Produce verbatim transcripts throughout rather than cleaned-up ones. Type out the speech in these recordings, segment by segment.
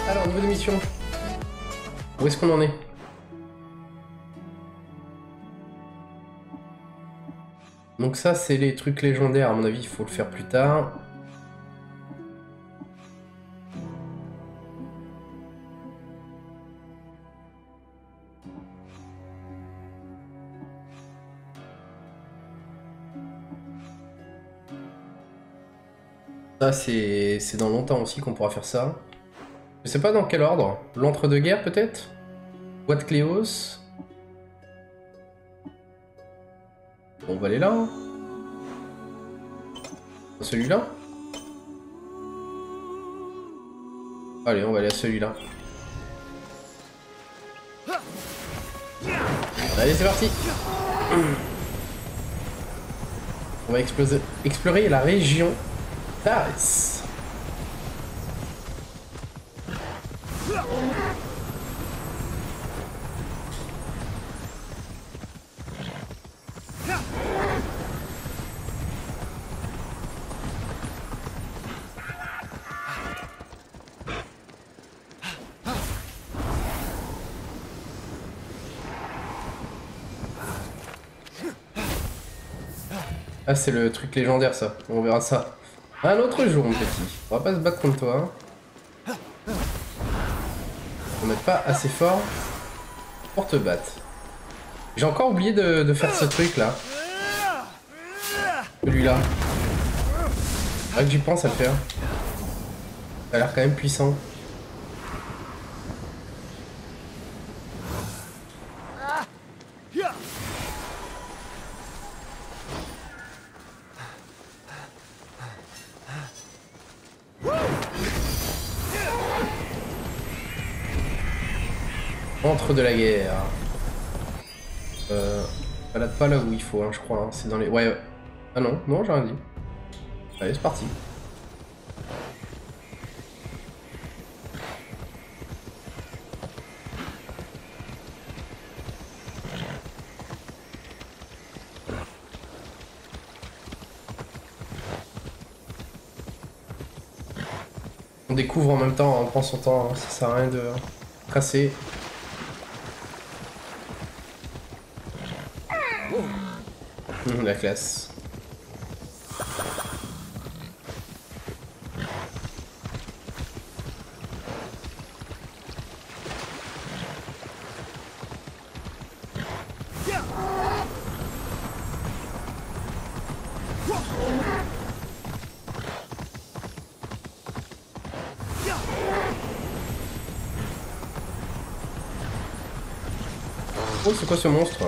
Alors, niveau de mission. Où est-ce qu'on en est? Donc ça, c'est les trucs légendaires. À mon avis, il faut le faire plus tard. Ça, c'est c'est dans longtemps aussi qu'on pourra faire ça. Je sais pas dans quel ordre. L'entre-deux-guerres, peut-être? Boîte Cléos. Bon, on va aller là. Hein. Celui-là? Allez, on va aller à celui-là. Allez, c'est parti. On va exploser, explorer la région d'Ares. Ah, c'est le truc légendaire, ça. On verra ça un autre jour, mon petit. On va pas se battre contre toi. On n'est pas assez fort pour te battre. J'ai encore oublié de, de faire ce truc-là. Celui-là. Ah, que j'y pense à le faire. Ça a l'air quand même puissant. Entre de la guerre. Euh, balade pas là où il faut, hein, je crois. Hein. C'est dans les... Ouais, ouais. Ah non, non, j'ai rien dit. Allez, c'est parti. On découvre en même temps, on prend son temps, hein. Ça sert à rien de tracer. Mmh, la classe. Oh, c'est quoi ce monstre?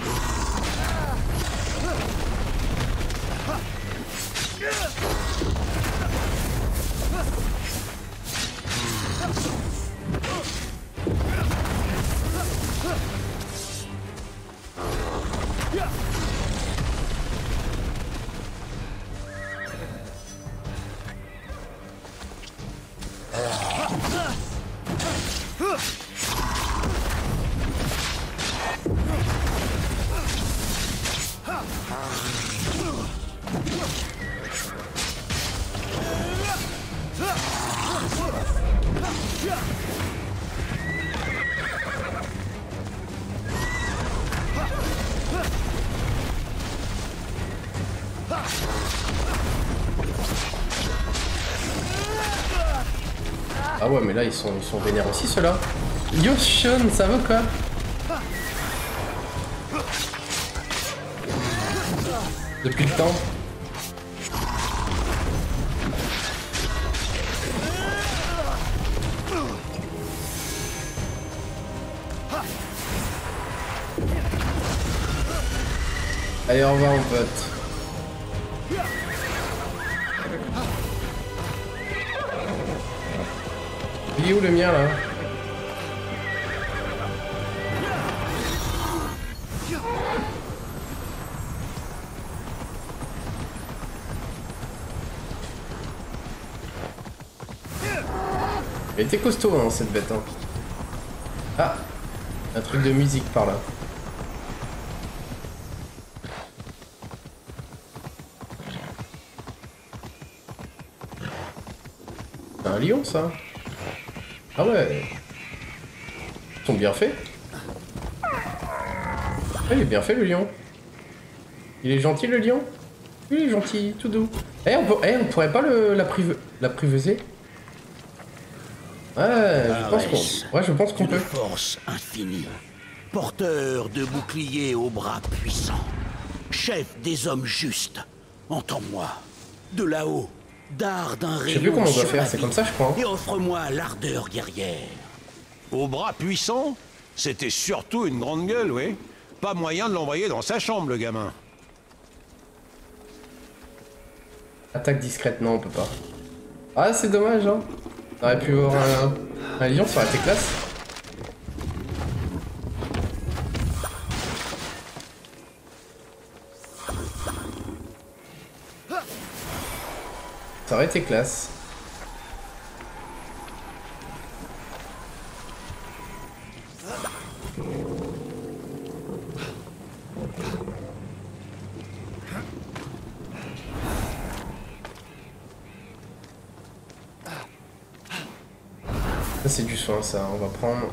Ah ouais, mais là ils sont, ils sont vénères aussi ceux-là. Yo Sean, ça va quoi? Depuis le temps. Allez, au revoir mon pote. Il est où le mien là? Elle était costaud hein, cette bête hein. Ah, un truc de musique par là. C'est un lion ça? Ah ouais. Ils sont bien faits. Ah, il est bien fait le lion. Il est gentil le lion. Oui, il est gentil, tout doux. Eh, on, peut... eh, on pourrait pas le... la prive... la priveser. Ouais, je pense qu'on... Ouais, je pense qu'on peut. Force infinie. Porteur de boucliers aux bras puissants. Chef des hommes justes. Entends-moi. De là-haut. D'art d'un rayon. Je sais plus comment on doit faire, c'est comme ça je crois. Et offre-moi l'ardeur guerrière. Aux bras puissants, c'était surtout une grande gueule, oui. Pas moyen de l'envoyer dans sa chambre, le gamin. Attaque discrète, non, on peut pas. Ah, c'est dommage, hein. On aurait pu avoir un, un lion, ça aurait été classe. Ça aurait été classe. Ça c'est du soin ça, on va prendre...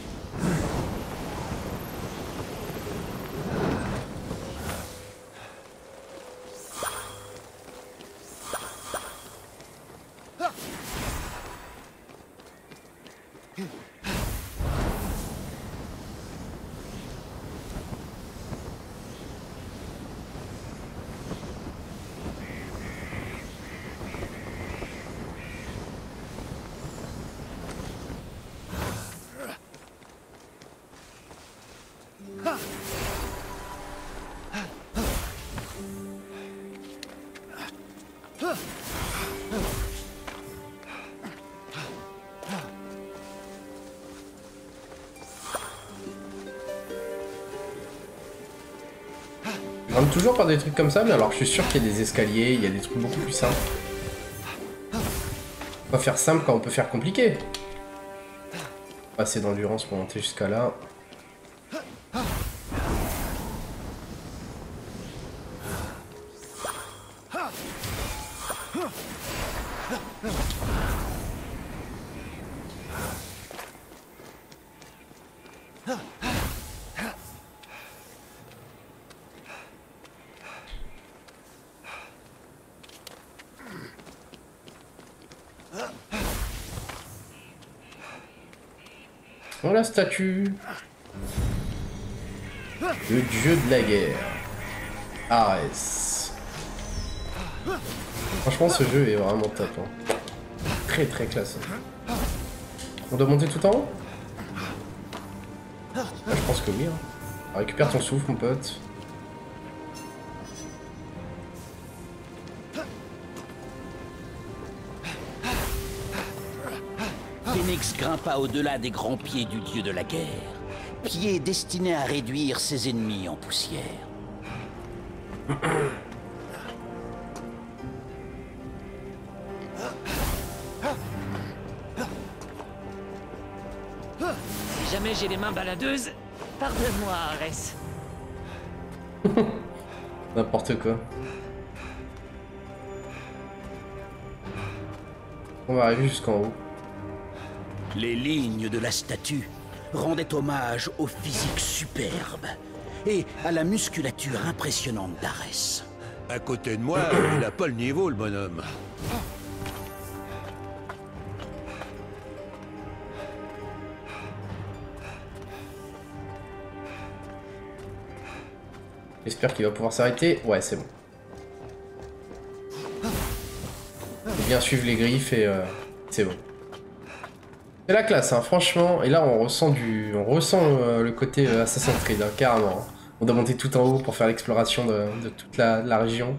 Je rentre toujours par des trucs comme ça, mais alors je suis sûr qu'il y a des escaliers, il y a des trucs beaucoup plus simples. On va faire simple quand on peut faire compliqué. Assez d'endurance pour monter jusqu'à là. Oh, la statue. Le dieu de la guerre. Arès. Franchement, ce jeu est vraiment top. Hein. Très très classe. On doit monter tout en haut? Ah, je pense que oui. Hein. Récupère ton souffle, mon pote. Phénix grimpa au-delà des grands pieds du dieu de la guerre, pieds destinés à réduire ses ennemis en poussière. Si jamais j'ai les mains baladeuses, pardonne-moi, Arès. N'importe quoi. On va arriver jusqu'en haut. Les lignes de la statue rendaient hommage au physique superbe et à la musculature impressionnante d'Arès. À côté de moi, il a pas le niveau, le bonhomme. J'espère qu'il va pouvoir s'arrêter. Ouais, c'est bon. Faut bien suivre les griffes et euh, c'est bon. C'est la classe, hein, franchement. Et là, on ressent du, on ressent euh, le côté euh, Assassin's Creed, hein, carrément. Hein. On doit monter tout en haut pour faire l'exploration de, de toute la, la région.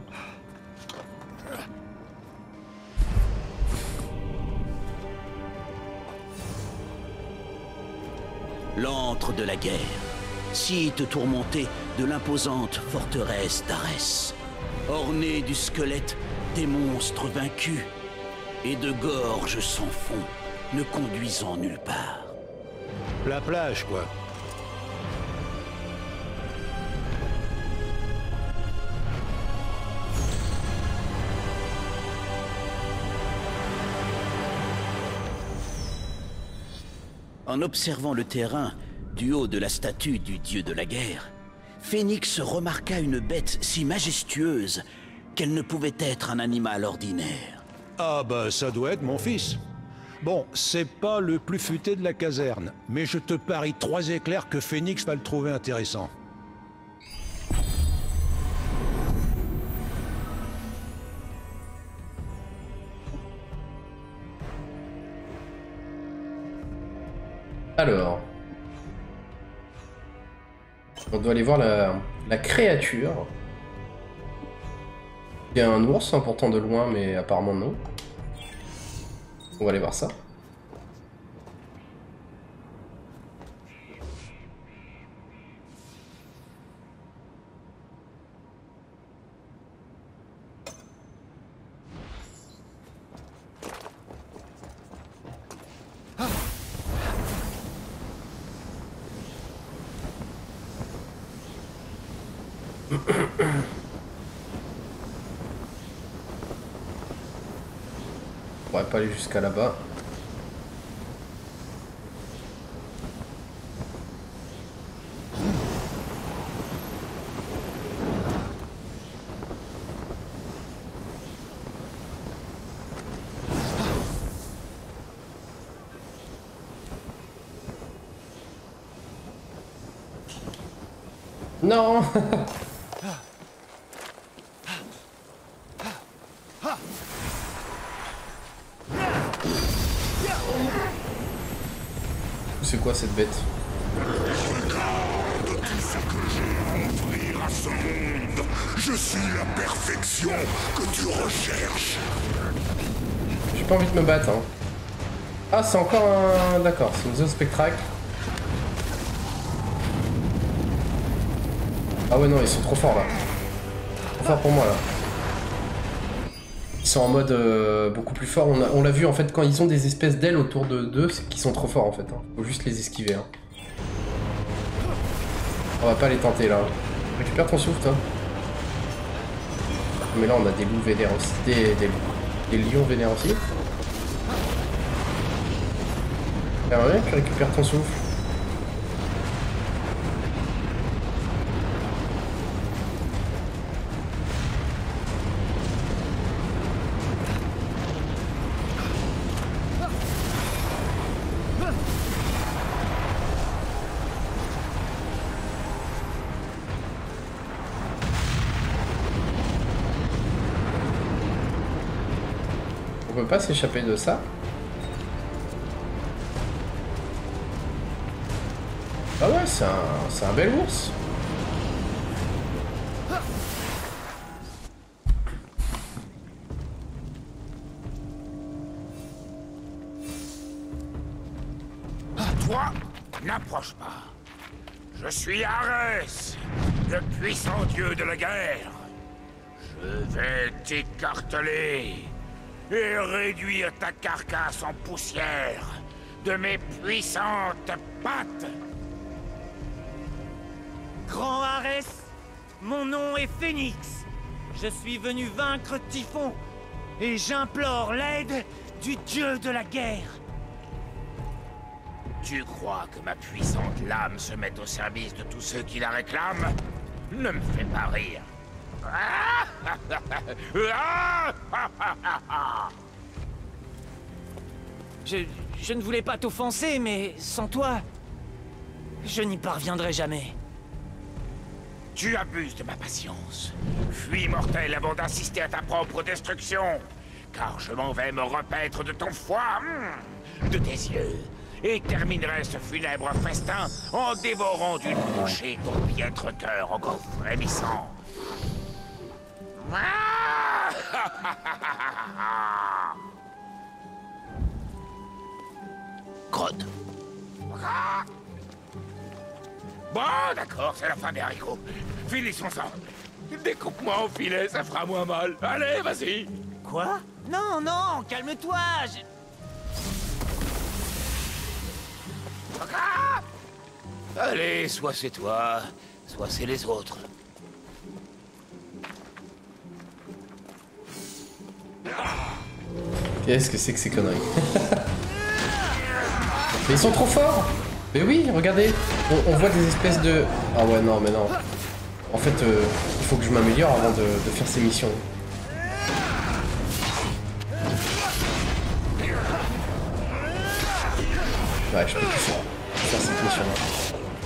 L'antre de la guerre, site tourmenté de l'imposante forteresse d'Arès, orné du squelette des monstres vaincus et de gorges sans fond, ne conduisant nulle part. La plage, quoi. En observant le terrain du haut de la statue du dieu de la guerre, Phénix remarqua une bête si majestueuse qu'elle ne pouvait être un animal ordinaire. Ah bah ça doit être mon fils. Bon, c'est pas le plus futé de la caserne, mais je te parie trois éclairs que Phénix va le trouver intéressant. Alors, on doit aller voir la, la créature. Il y a un ours, hein, pourtant de loin, mais apparemment non. On va aller voir ça. On va pas aller jusqu'à là-bas. Non. C'est quoi cette bête? Regarde tout ce que j'ai offrir à ce monde. Je suis la perfection que tu recherches. J'ai pas envie de me battre. Hein. Ah, c'est encore un... D'accord, c'est une zone spectracle. Ah ouais, non, ils sont trop forts là. Trop forts pour moi là. Ils sont en mode euh, beaucoup plus fort. On l'a vu en fait quand ils ont des espèces d'ailes autour de d'eux, c'est qu'ils sont trop forts en fait. Hein. Faut juste les esquiver. Hein. On va pas les tenter là. Récupère ton souffle, toi. Mais là on a des loups vénères aussi. Des, des, des lions vénères aussi. J'aimerais bien que tu récupères ton souffle. On peut pas s'échapper de ça. Ah ouais, c'est un, c'est un bel ours. Toi, n'approche pas. Je suis Arès, le puissant dieu de la guerre. Je vais t'écarteler et réduire ta carcasse en poussière de mes puissantes pattes. Grand Arès, mon nom est Phénix. Je suis venu vaincre Typhon et j'implore l'aide du dieu de la guerre. Tu crois que ma puissante lame se met au service de tous ceux qui la réclament? Ne me fais pas rire. Je, je ne voulais pas t'offenser, mais sans toi, je n'y parviendrai jamais. Tu abuses de ma patience. Fuis, mortel, avant d'assister à ta propre destruction. Car je m'en vais me repaître de ton foie, de tes yeux, et terminerai ce funèbre festin en dévorant d'une bouchée ton piètre cœur encore frémissant. Grotte. Bon, d'accord, c'est la fin des haricots. Finissons-en. Découpe-moi en filets, ça fera moins mal. Allez, vas-y. Quoi? Non, non, calme-toi. Je... Allez, soit c'est toi, soit c'est les autres. Qu'est-ce que c'est que ces conneries? Mais ils sont trop forts. Mais oui, regardez. On, on voit des espèces de... Ah ouais, non, mais non. En fait, euh, il faut que je m'améliore avant de, de faire ces missions. Ouais, je peux plus faire, faire cette mission-là.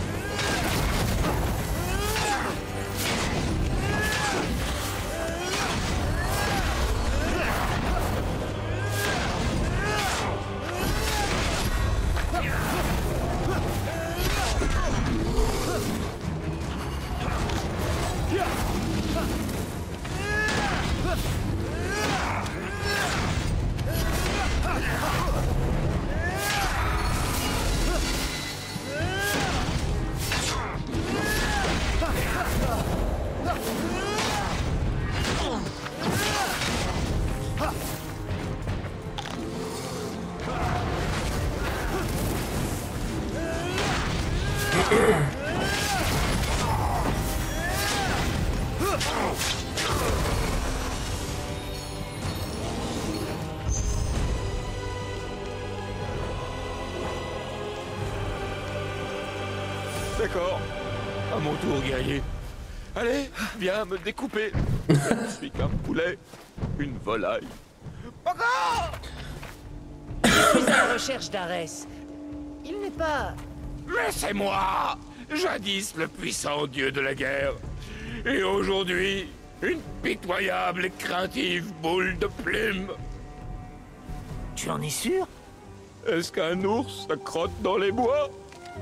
D'accord. À mon tour, guerrier. Allez, viens me découper. Je ne suis qu'un poulet, une volaille. Encore! Je suis à la recherche d'Arès. Il n'est pas... Mais c'est moi, jadis le puissant dieu de la guerre. Et aujourd'hui, une pitoyable et craintive boule de plumes. Tu en es sûr? Est-ce qu'un ours se crotte dans les bois?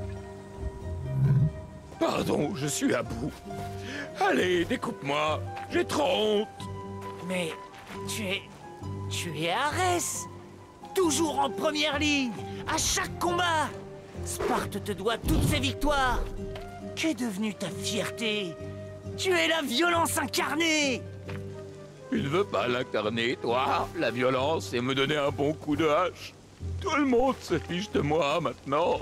Pardon, je suis à bout. Allez, découpe-moi, j'ai trop honte. Mais tu es... tu es Arès. Toujours en première ligne, à chaque combat. Sparte te doit toutes ses victoires. Qu'est devenue ta fierté? Tu es la violence incarnée. Tu ne veux pas l'incarner, toi, la violence, et me donner un bon coup de hache? Tout le monde se fiche de moi maintenant.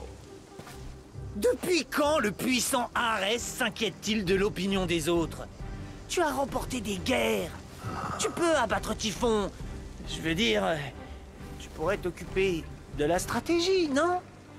Depuis quand le puissant Arès s'inquiète-t-il de l'opinion des autres? Tu as remporté des guerres. Tu peux abattre Typhon. Je veux dire, tu pourrais t'occuper de la stratégie, non?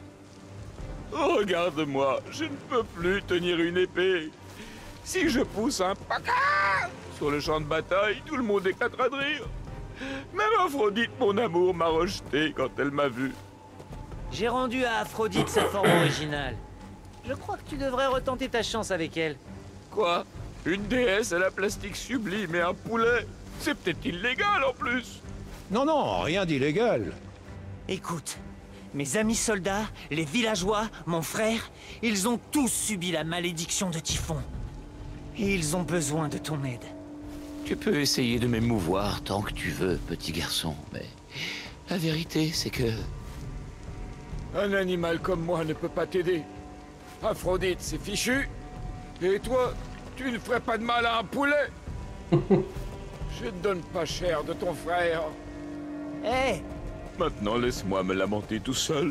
Regarde-moi, je ne peux plus tenir une épée. Si je pousse un paca sur le champ de bataille, tout le monde éclatera de rire. Même Aphrodite, mon amour, m'a rejeté quand elle m'a vu. J'ai rendu à Aphrodite sa forme originale. Je crois que tu devrais retenter ta chance avec elle. Quoi? Une déesse à la plastique sublime et un poulet? C'est peut-être illégal en plus. Non, non, rien d'illégal. Écoute, mes amis soldats, les villageois, mon frère, ils ont tous subi la malédiction de Typhon. Et ils ont besoin de ton aide. Tu peux essayer de m'émouvoir tant que tu veux, petit garçon, mais la vérité, c'est que... Un animal comme moi ne peut pas t'aider. Aphrodite, c'est fichu. Et toi, tu ne ferais pas de mal à un poulet. Je ne donne pas cher de ton frère. Hé, Maintenant, laisse-moi me lamenter tout seul.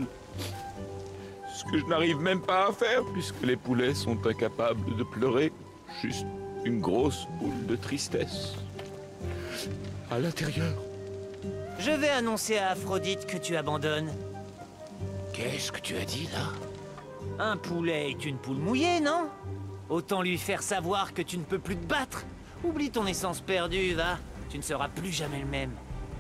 Ce que je n'arrive même pas à faire, puisque les poulets sont incapables de pleurer. Juste une grosse boule de tristesse. À l'intérieur. je vais annoncer à Aphrodite que tu abandonnes. Qu'est-ce que tu as dit, là? Un poulet est une poule mouillée, non? Autant lui faire savoir que tu ne peux plus te battre. Oublie ton essence perdue, va. Tu ne seras plus jamais le même.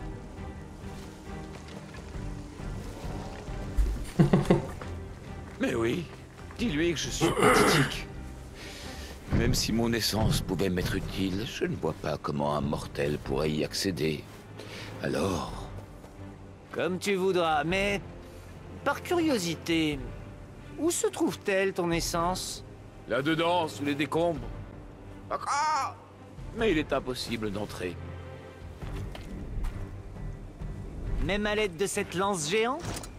Mais oui, dis-lui que je suis pathétique. Même si mon essence pouvait m'être utile, je ne vois pas comment un mortel pourrait y accéder. Alors... Comme tu voudras, mais... Par curiosité, où se trouve-t-elle, ton essence? Là-dedans, sous les décombres. Ah! Mais il est impossible d'entrer. Même à l'aide de cette lance géante?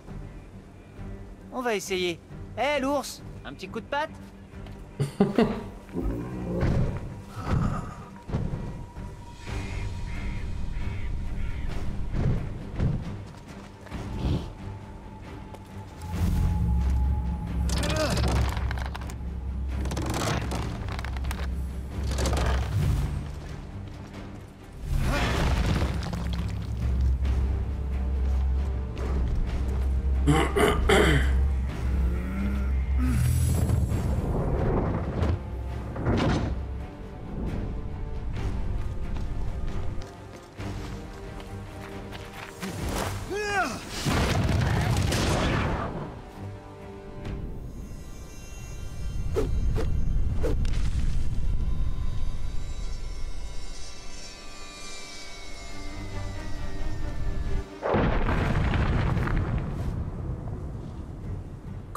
On va essayer. Hé, l'ours, un petit coup de patte?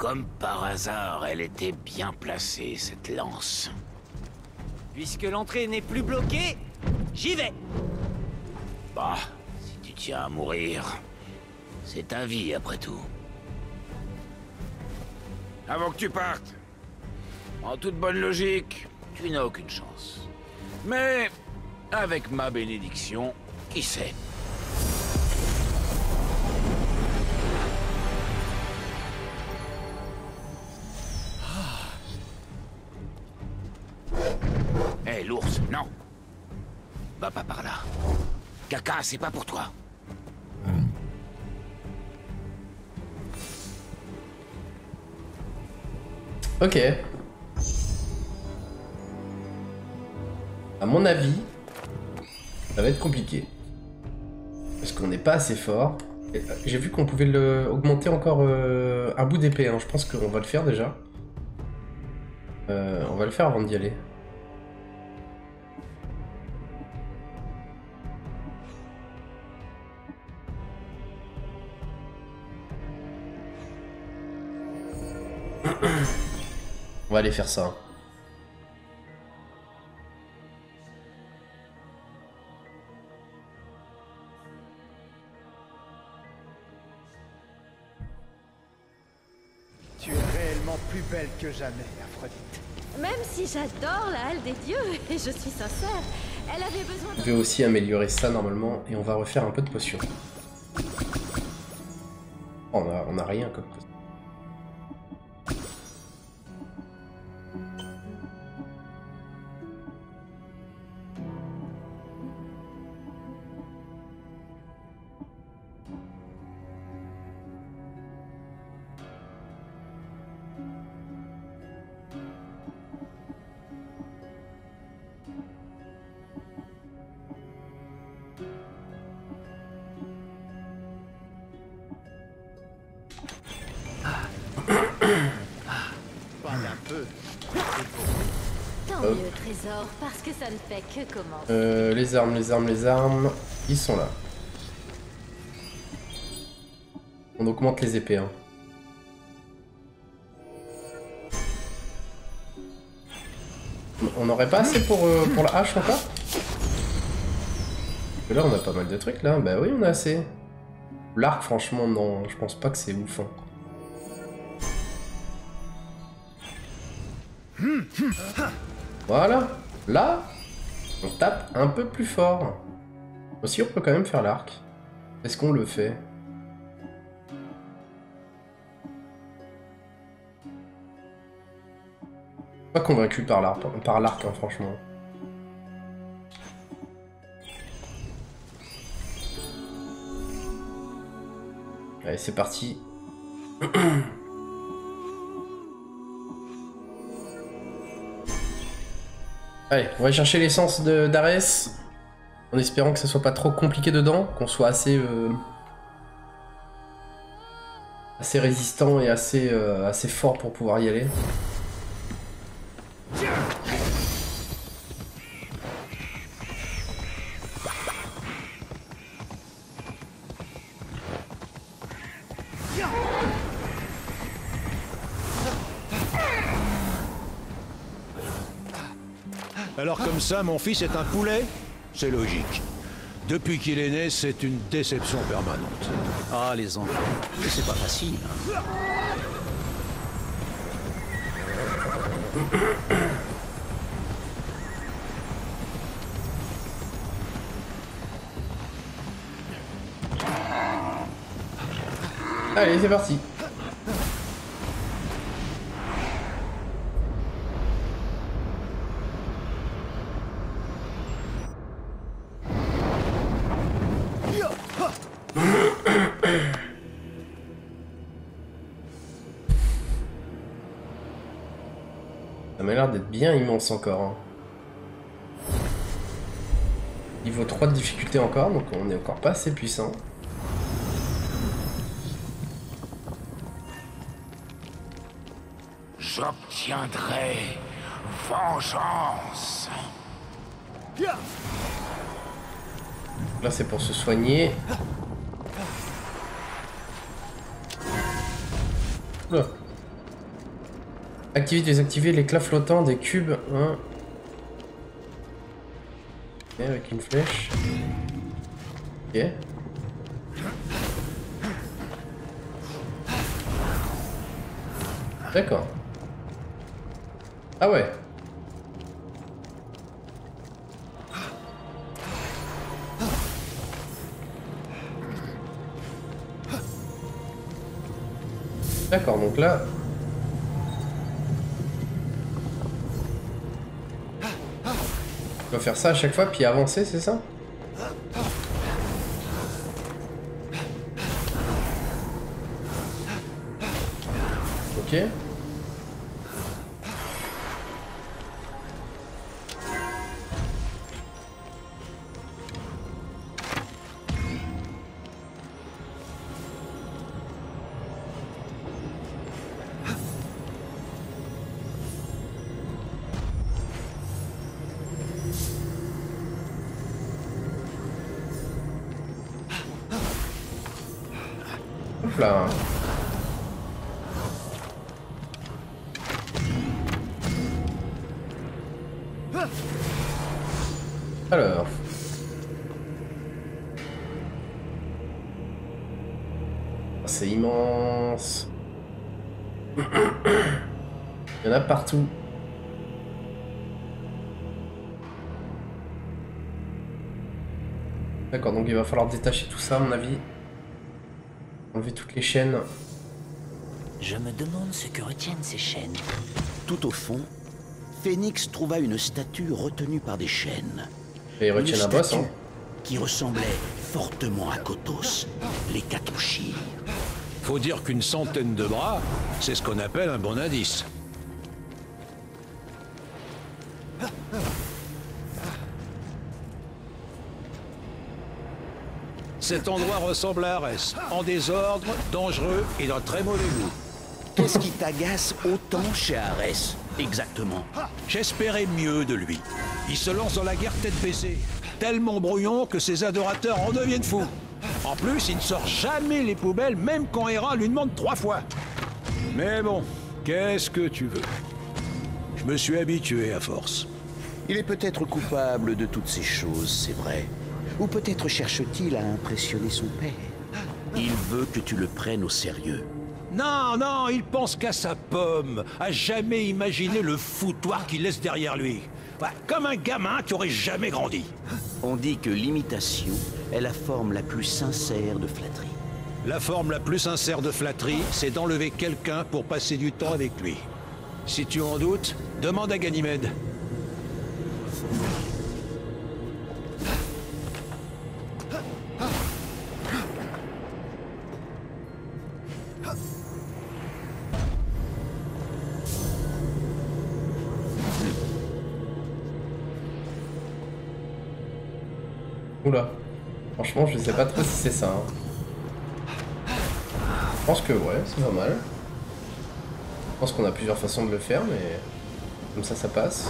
Comme par hasard, elle était bien placée, cette lance. Puisque l'entrée n'est plus bloquée, j'y vais. Bah, si tu tiens à mourir, c'est ta vie après tout. Avant que tu partes, en toute bonne logique, tu n'as aucune chance. Mais, avec ma bénédiction, qui sait? Hé, hey, l'ours, non. Va pas par là. Caca, c'est pas pour toi. Ok. À mon avis, ça va être compliqué. Parce qu'on n'est pas assez fort. J'ai vu qu'on pouvait le augmenter encore euh, un bout d'épée. Hein. Je pense qu'on va le faire déjà. Euh, on va le faire avant d'y aller. On va aller faire ça. Tu es réellement plus belle que jamais, Aphrodite. Même si j'adore la halle des dieux, et je suis sincère, elle avait besoin de... Je vais aussi améliorer ça normalement, et on va refaire un peu de potions. Oh, on a, on a rien comme potion. Tant mieux, trésor, parce que ça ne fait que commencer. Euh, les armes, les armes, les armes, ils sont là. On augmente les épées. Hein. On n'aurait pas assez pour, euh, pour la hache encore? Parce que là on a pas mal de trucs là. Bah oui on a assez. L'arc franchement non, je pense pas que c'est ouf. Hein. Voilà. Là, on tape un peu plus fort. Aussi on peut quand même faire l'arc. Est-ce qu'on le fait? Pas convaincu par l'arc, par l'arc hein, franchement. Allez, c'est parti. Allez, on va chercher l'essence d'Arès. En espérant que ça soit pas trop compliqué dedans, qu'on soit assez... Euh, assez résistant et assez, euh, assez fort pour pouvoir y aller. Alors comme ça, mon fils est un poulet? C'est logique. Depuis qu'il est né, c'est une déception permanente. Ah, les enfants, c'est pas facile. Hein. Allez, c'est parti. Ça m'a l'air d'être bien immense encore. Hein. Niveau trois de difficulté encore, donc on est encore pas assez puissant. J'obtiendrai vengeance. Là c'est pour se soigner. Oula. Activer, désactiver l'éclat flottant des cubes. Hein. Ok, avec une flèche. Ok. D'accord. Ah ouais. D'accord, donc là... On va faire ça à chaque fois, puis avancer, c'est ça? Ok. Hop là. Alors. C'est immense. Il y en a partout. D'accord, donc il va falloir détacher tout ça à mon avis. Enlever toutes les chaînes. Je me demande ce que retiennent ces chaînes. Tout au fond, Phénix trouva une statue retenue par des chaînes. Et il retient Une un boss, hein. statue qui ressemblait fortement à Kotos, les Katoshir. Faut dire qu'une centaine de bras, c'est ce qu'on appelle un bon indice. Cet endroit ressemble à Arès, en désordre, dangereux et d'un très mauvais goût. Qu'est-ce qui t'agace autant chez Arès, exactement? J'espérais mieux de lui. Il se lance dans la guerre tête baissée, tellement brouillon que ses adorateurs en deviennent fous. En plus, il ne sort jamais les poubelles, même quand Hera lui demande trois fois. Mais bon, qu'est-ce que tu veux? Je me suis habitué à force. Il est peut-être coupable de toutes ces choses, c'est vrai. Ou peut-être cherche-t-il à impressionner son père. Il veut que tu le prennes au sérieux. Non, non, il pense qu'à sa pomme, à jamais imaginer le foutoir qu'il laisse derrière lui. Ouais, comme un gamin qui aurait jamais grandi. On dit que l'imitation est la forme la plus sincère de flatterie. La forme la plus sincère de flatterie, c'est d'enlever quelqu'un pour passer du temps avec lui. Si tu en doutes, demande à Ganymède. Oula. Franchement, je sais pas trop si c'est ça. Hein. Je pense que ouais, c'est pas mal. Je pense qu'on a plusieurs façons de le faire, mais comme ça, ça passe.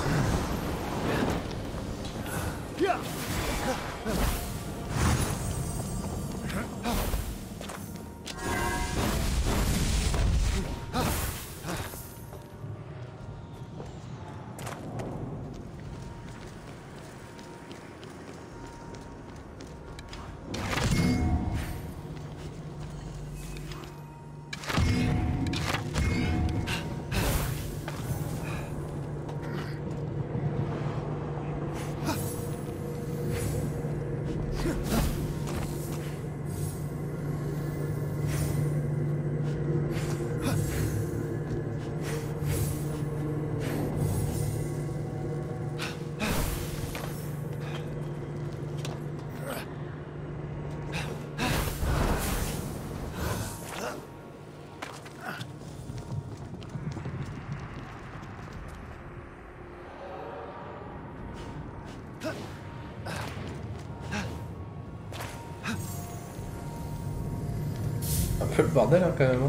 Un peu le bordel hein, quand même.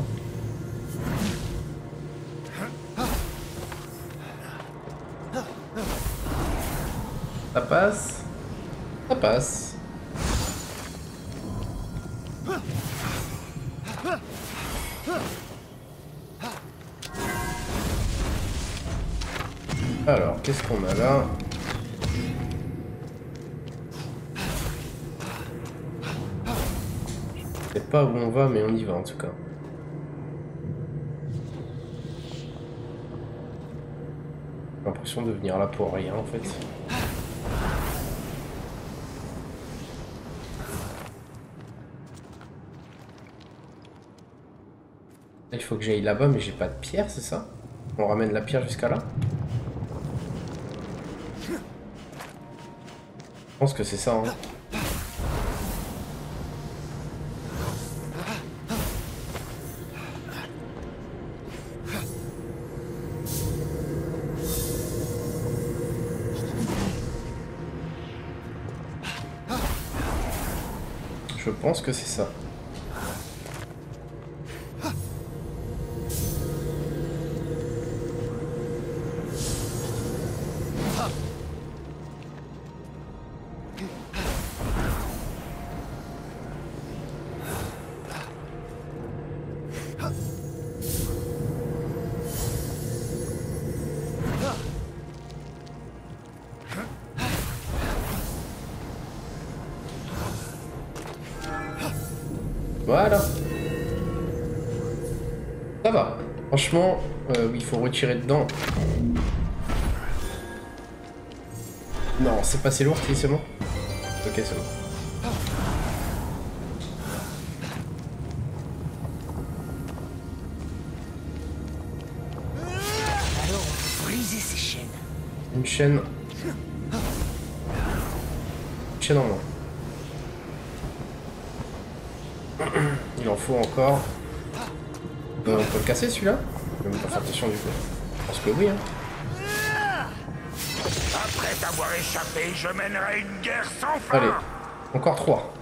Ça passe. Ça passe. Alors, qu'est-ce qu'on a là? Je sais pas où on va, mais on y va en tout cas. J'ai l'impression de venir là pour rien en fait. Il faut que j'aille là-bas, mais j'ai pas de pierre, c'est ça? On ramène la pierre jusqu'à là? Je pense que c'est ça, hein. Je pense que c'est ça. Voilà. Ça va. Franchement, euh, oui, il faut retirer dedans. Non, c'est pas assez lourd, c'est bon. Ok, c'est bon. Alors, on peut briser ces chaînes. Une chaîne. Une chaîne en moins. Il en faut encore. Euh, on peut le casser celui-là? Je vais même pas faire attention du coup. Je pense que oui, hein. Après t'avoir échappé, je mènerai une guerre sans fin. Allez, encore trois.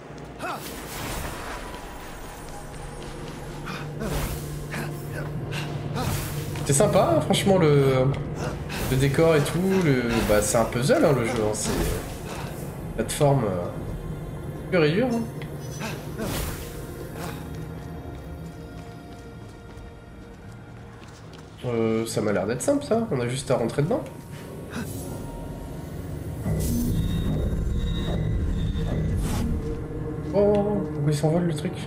C'est sympa, hein, franchement, le... le décor et tout. Le... Bah, c'est un puzzle, hein, le jeu. Hein. C'est plateforme euh... pure et dure. Hein. Euh, ça m'a l'air d'être simple, ça. On a juste à rentrer dedans. Oh, pourquoi il s'envole le truc?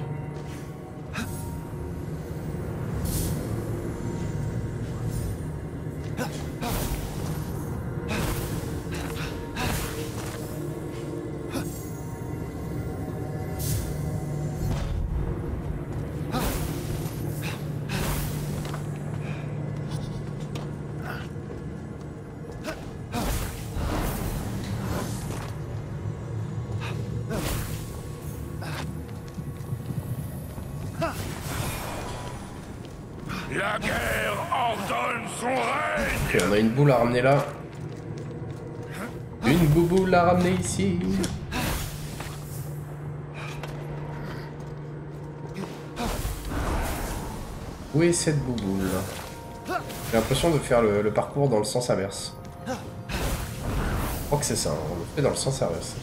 La guerre ordonne son règne. Ok, on a une boule à ramener là. Une bouboule à ramener ici. Où est cette bouboule? J'ai l'impression de faire le, le parcours dans le sens inverse. Je crois que c'est ça, on le fait dans le sens inverse.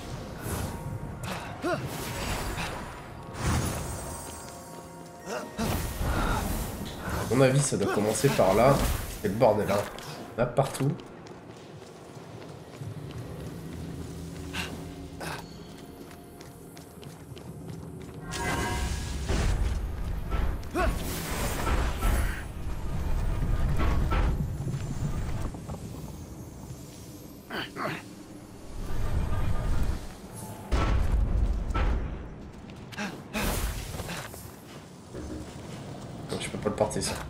À mon avis, ça doit commencer par là. C'est le bordel, hein. Là, partout. Je peux pas le porter, ça.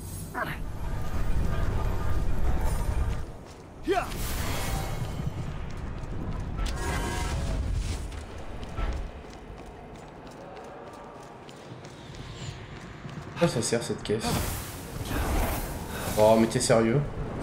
Pourquoi ça sert cette caisse? Oh, mais t'es sérieux?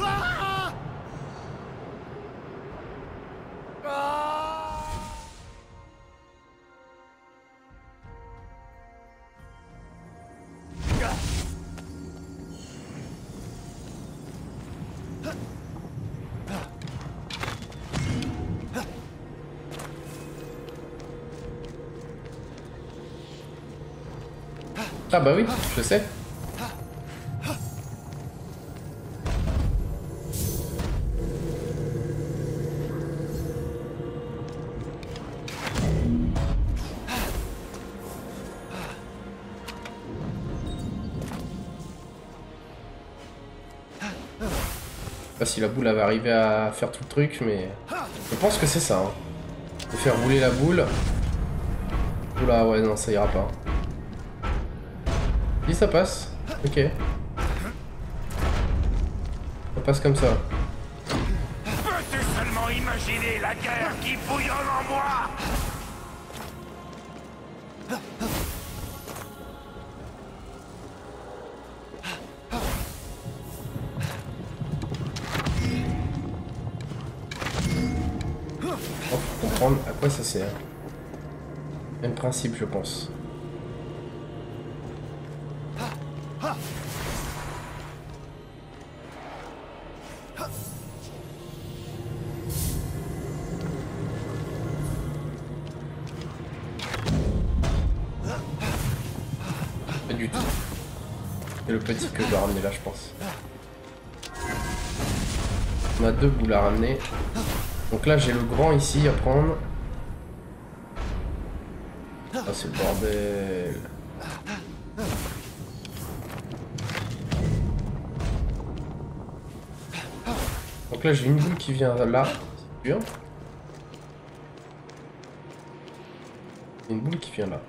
Ah bah oui, je sais. pas si la boule elle va arriver à faire tout le truc, mais je pense que c'est ça. Hein. De faire rouler la boule. Oula, ouais, non, ça ira pas. Si ça passe. Ok. Ça passe comme ça. Peux-tu seulement imaginer la guerre qui bouillonne en moi? Oh, faut comprendre à quoi ça sert. Même principe, je pense. Pas du tout. C'est le petit que je dois ramener là, je pense. On a deux boules à ramener. Donc là, j'ai le grand ici à prendre. Ah, c'est le bordel. Donc là, j'ai une boule qui vient là. C'est sûr. Une boule qui vient là.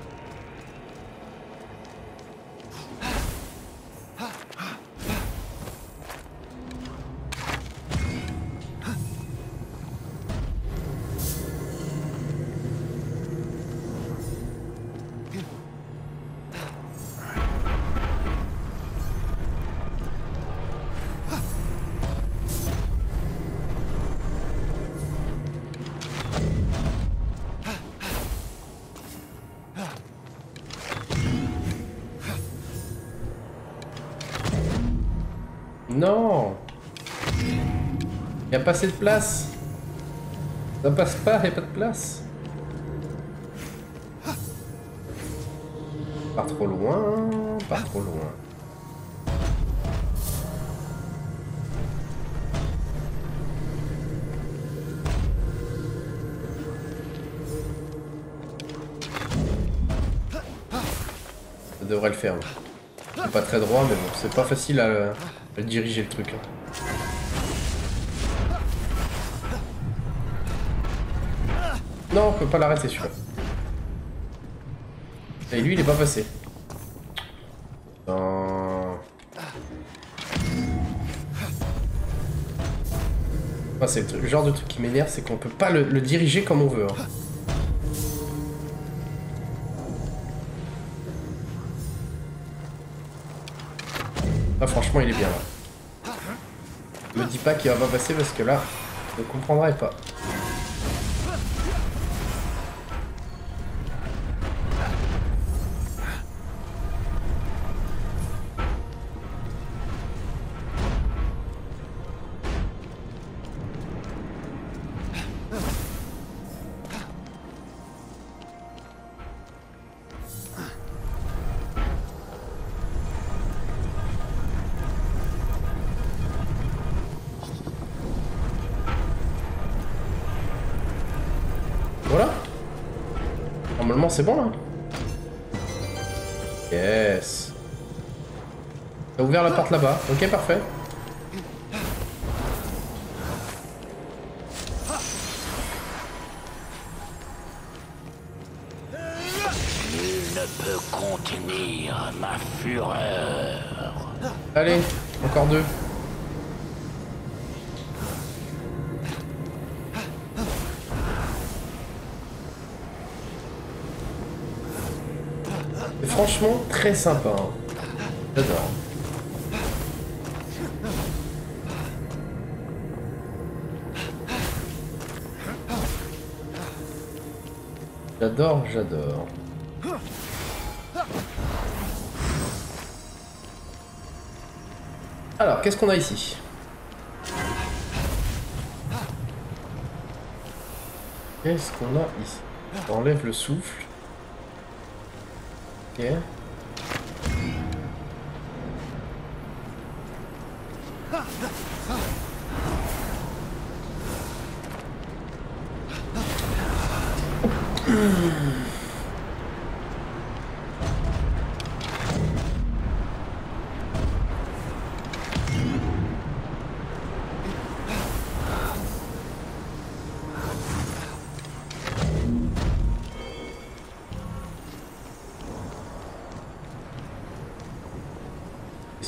Non, il n'y a pas assez de place. Ça passe pas, il n'y a pas de place. Pas trop loin, pas trop loin. Ça devrait le faire. C'est pas très droit, mais bon, c'est pas facile à, à diriger le truc. Hein. Non, on peut pas l'arrêter celui-là. Et lui, il est pas passé. Non. Enfin, c'est le genre de truc qui m'énerve, c'est qu'on peut pas le, le diriger comme on veut. Hein. Ah, franchement, il est bien là. Me dis pas qu'il va pas passer parce que là, je ne comprendrai pas. Voilà. Normalement c'est bon là. Yes. T'as ouvert la porte là-bas. Ok, parfait. Nul ne peut contenir ma fureur. Allez, encore deux. C'est franchement très sympa. Hein. J'adore. J'adore, j'adore. Alors, qu'est-ce qu'on a ici? Qu'est-ce qu'on a ici? On enlève le souffle. Ok.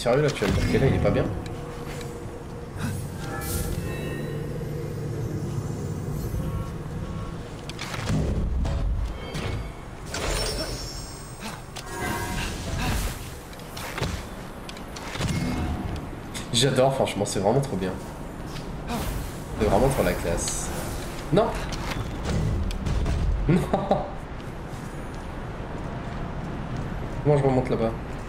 sérieux là, tu vas me dire que là il est pas bien? J'adore, franchement, c'est vraiment trop bien. C'est vraiment trop la classe. Non. Non. Comment je remonte là-bas?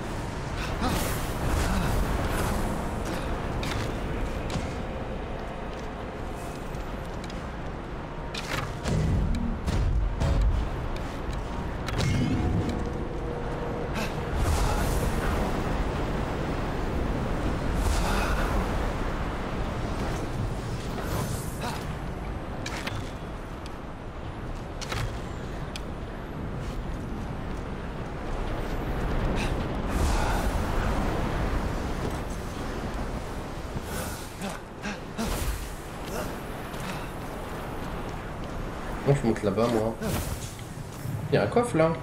Bon, je monte là-bas, moi. Il y a un coffre, là.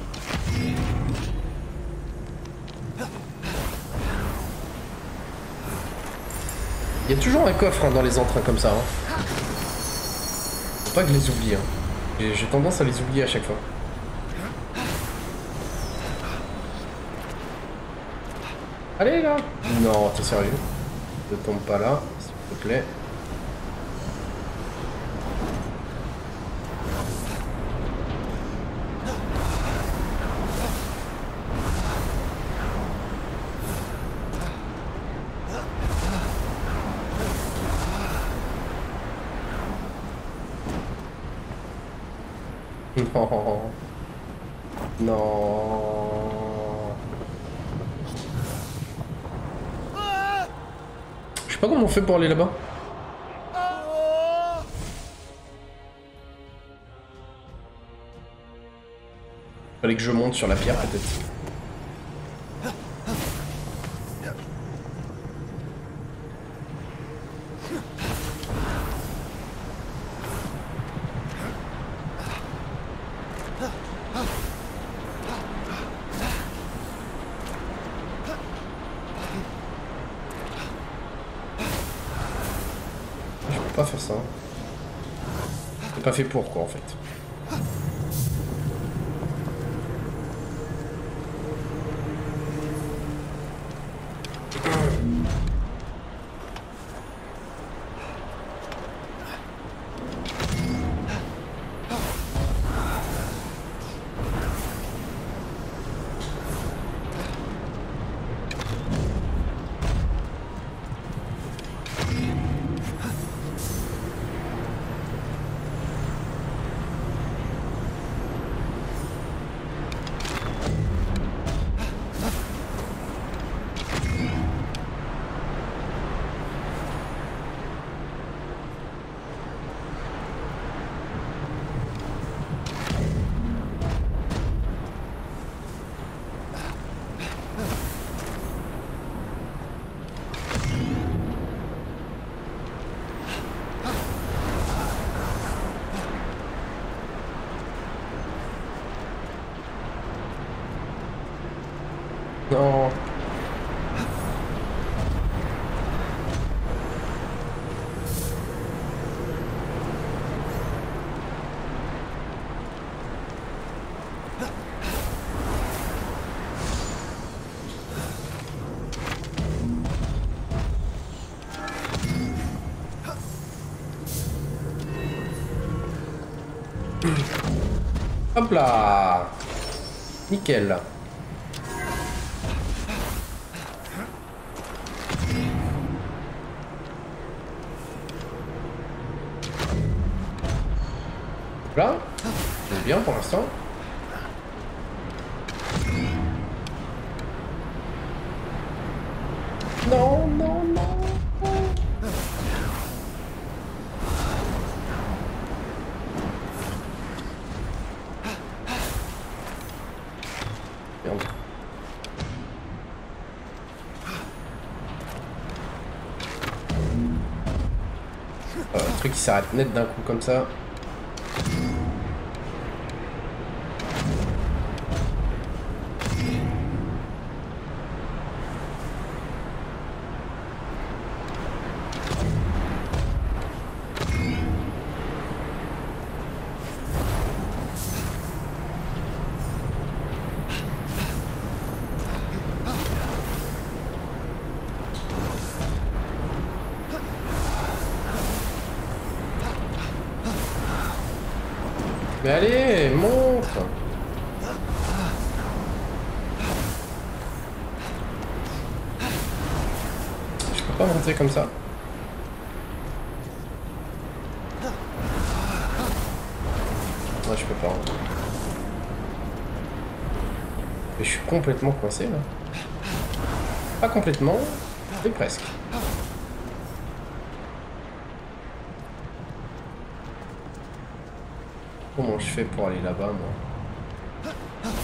Il y a toujours un coffre hein, dans les entrains comme ça. Hein. Faut pas que je les oublie. Hein. J'ai tendance à les oublier à chaque fois. Allez, là. Non, t'es sérieux? Ne tombe pas là, s'il te plaît. Non. Non. Je sais pas comment on fait pour aller là-bas. Fallait que je monte sur la pierre peut-être. Pas faire ça. C'est pas fait pour quoi en fait. Non. Hop là. Nickel. Là, c'est bien pour l'instant. Non, non, non. Merde. Euh, un truc qui s'arrête net d'un coup comme ça. Mais allez, monte. Je peux pas monter comme ça. Ouais, je peux pas. Mais je suis complètement coincé là. Pas complètement, mais presque. Comment je fais pour aller là-bas, moi?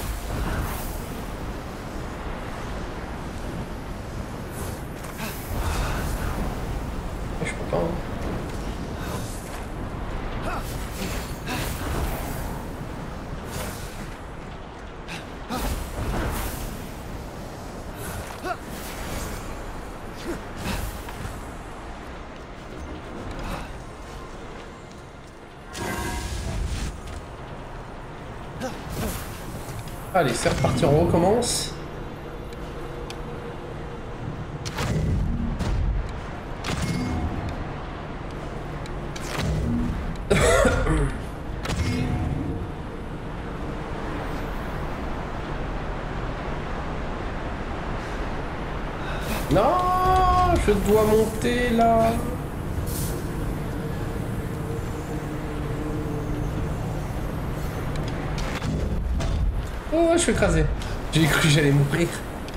Je peux pas, hein. Allez, c'est reparti, on recommence. Non, je dois monter là. Oh, je suis écrasé. J'ai cru que j'allais mourir.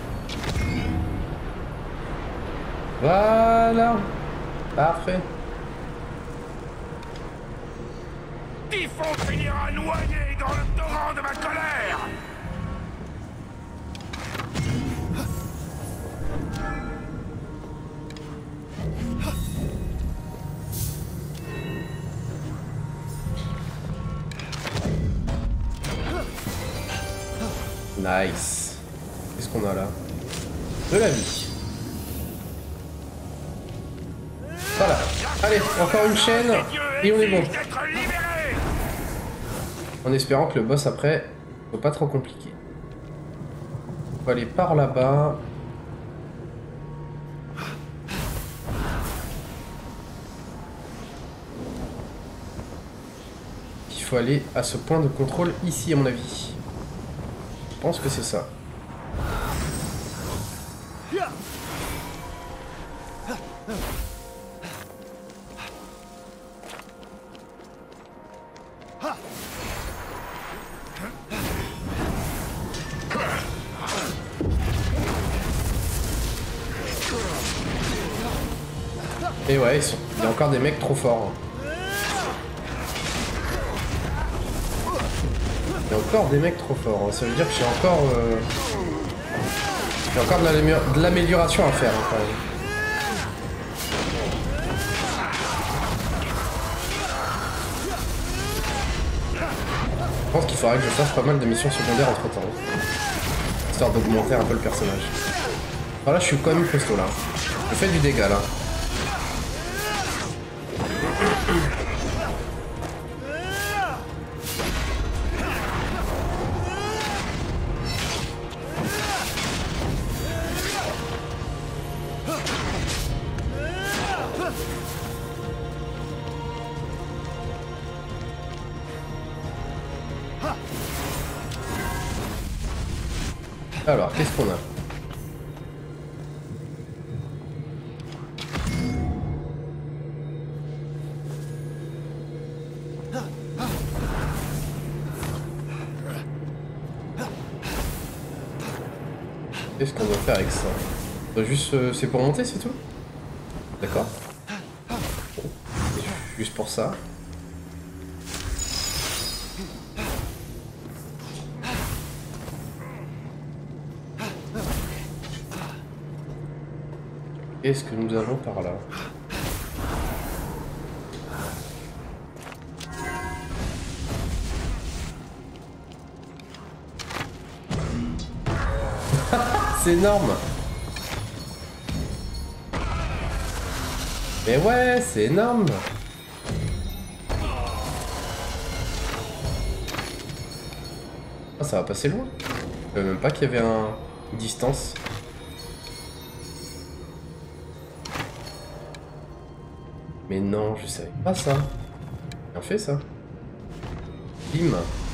Voilà. Parfait. Typhon finira noyé dans le torrent de ma colère. Nice. Qu'est-ce qu'on a là? De la vie. Voilà. Allez, encore une chaîne et on est bon. En espérant que le boss après soit pas trop compliqué. On va aller par là-bas. Il faut aller à ce point de contrôle ici à mon avis. Je pense que c'est ça. Et ouais, ils sont... il y a encore des mecs trop forts. Il y a encore des mecs trop forts, hein. Ça veut dire que j'ai encore... Euh... J'ai encore de l'amélioration à faire, hein, quand même. Je pense qu'il faudrait que je fasse pas mal de missions secondaires entre temps. Histoire d'augmenter un peu le personnage. Alors là, je suis quand même costaud, là. Je fais du dégât, là. Alors, qu'est-ce qu'on a? Qu'est-ce qu'on doit faire avec ça? On doit juste... Euh, c'est pour monter, c'est tout? D'accord. Juste pour ça. Qu'est-ce que nous avons par là? C'est énorme! Mais ouais, c'est énorme! Ah, ça va passer loin. Je savais même pas qu'il y avait un... une distance. Mais non, je savais pas ça. Bien fait ça. Bim.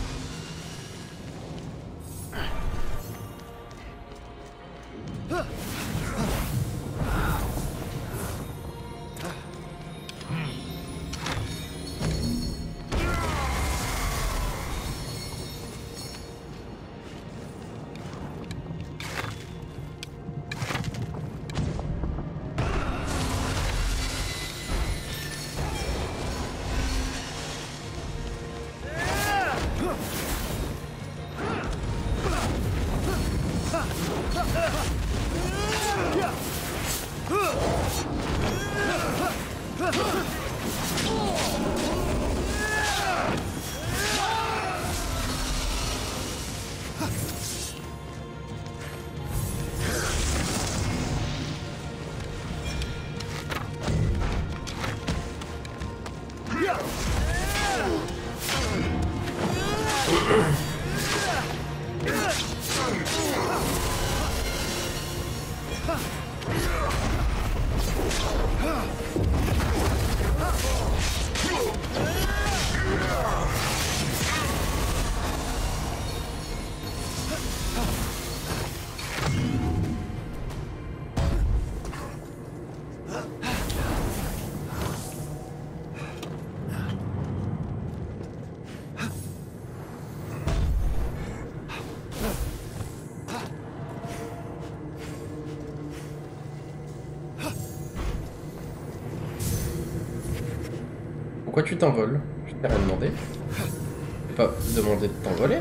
Pourquoi tu t'envoles? Je t'ai rien demandé. Je t'ai pas demandé de t'envoler.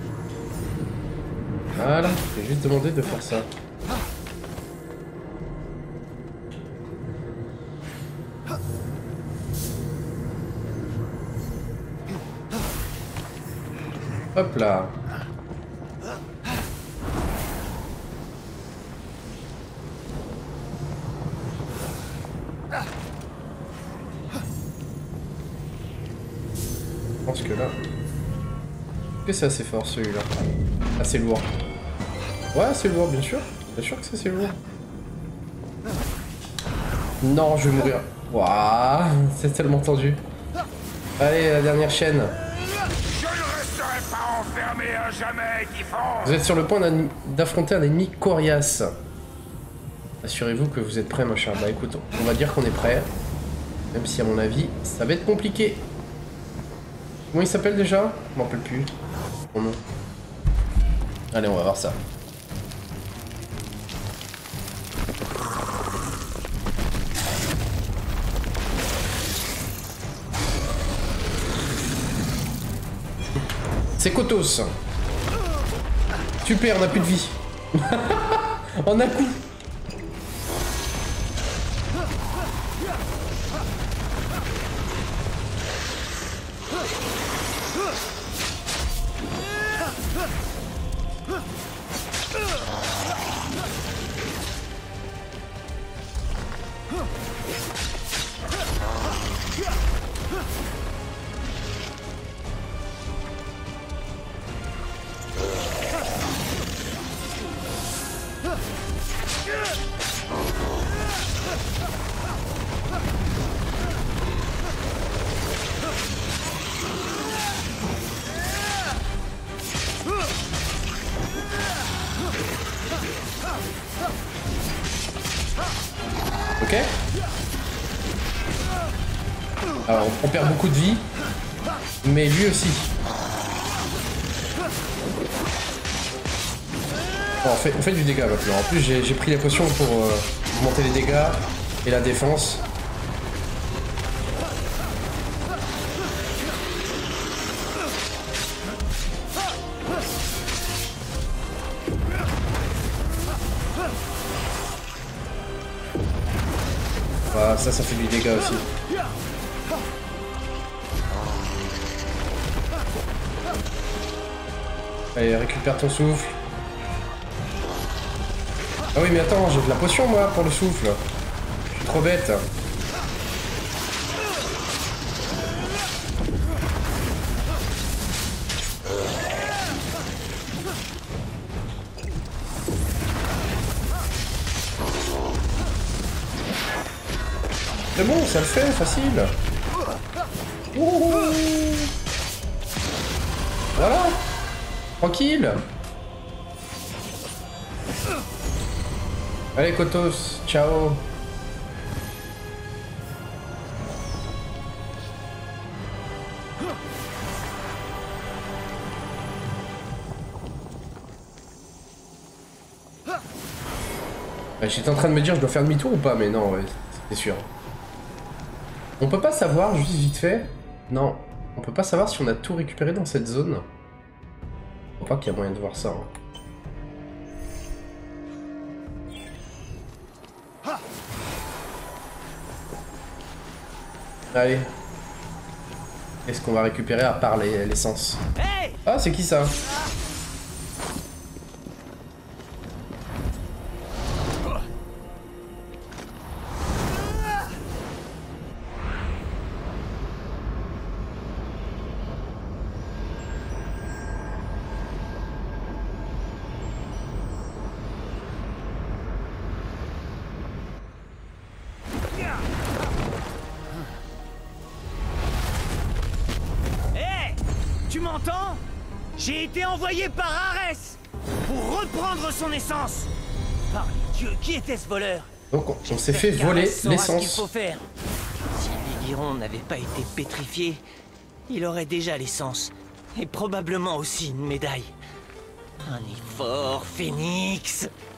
Voilà, je t'ai juste demandé de faire ça. Hop là. Je pense que là... Est-ce que c'est assez fort celui-là? Assez lourd. Ouais, c'est lourd, bien sûr. Bien sûr que c'est assez lourd. Non, je vais mourir. Waouh, c'est tellement tendu. Allez, la dernière chaîne. Je ne resterai pas enfermé à jamais, Typhon. Vous êtes sur le point d'affronter un ennemi coriace. Assurez-vous que vous êtes prêts, mon cher. Bah écoute, on va dire qu'on est prêt. Même si à mon avis, ça va être compliqué. Comment il s'appelle déjà? Je m'en rappelle plus. Son nom. Allez, on va voir ça. C'est Kotos. Super, on a plus de vie. En un coup. Ok. Alors on perd beaucoup de vie, mais lui aussi. Bon, on, fait, on fait du dégât maintenant. En plus j'ai pris les potions pour euh, augmenter les dégâts et la défense. Voilà, ça, ça fait du dégât aussi. Allez, récupère ton souffle. Ah oui, mais attends, j'ai de la potion, moi, pour le souffle. Je suis trop bête. C'est bon, ça le fait, facile. Ouh. Voilà. Tranquille. Allez, Kotos. Ciao. J'étais en train de me dire je dois faire demi-tour ou pas, mais non, ouais, c'est sûr. On peut pas savoir, juste vite fait. Non, on peut pas savoir si on a tout récupéré dans cette zone. Je crois pas qu'il y a moyen de voir ça. Hein. Allez. Qu'est-ce qu'on va récupérer à part l'essence? Hey! Ah, c'est qui ça? Tu m'entends? J'ai été envoyé par Arès pour reprendre son essence. Par les dieux, qui était ce voleur? Donc on, on s'est fait voler l'essence. qu'il faut faire. Si l'Aiguiron n'avait pas été pétrifié, il aurait déjà l'essence. Et probablement aussi une médaille. Un effort, Phénix.